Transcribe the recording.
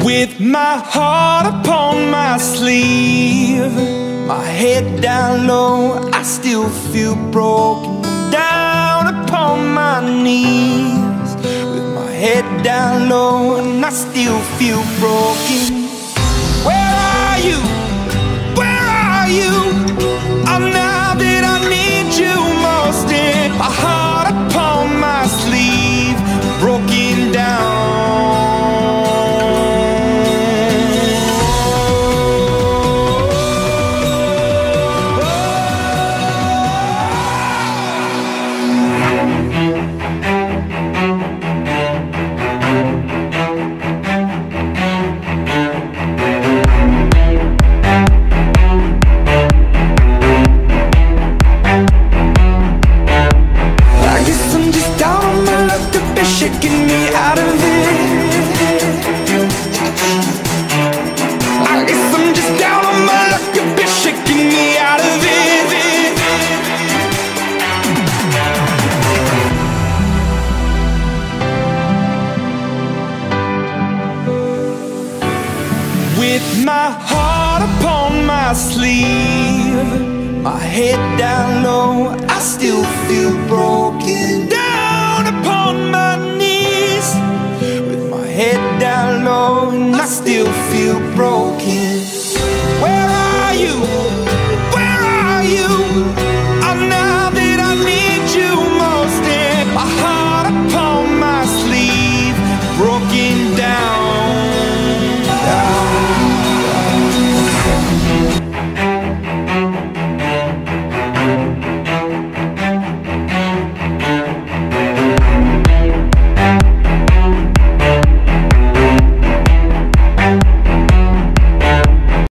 With my heart upon my sleeve, my head down low, I still feel broken. Down upon my knees, with my head down low, and I still feel broken. Where are you? Where are you? Oh, now that I need you most, in my heart upon my sleeve, broken down. Shaking me out of it. I guess I'm just down on my luck. You've been shaking me out of it. With my heart upon my sleeve, my head down low, I still feel broken.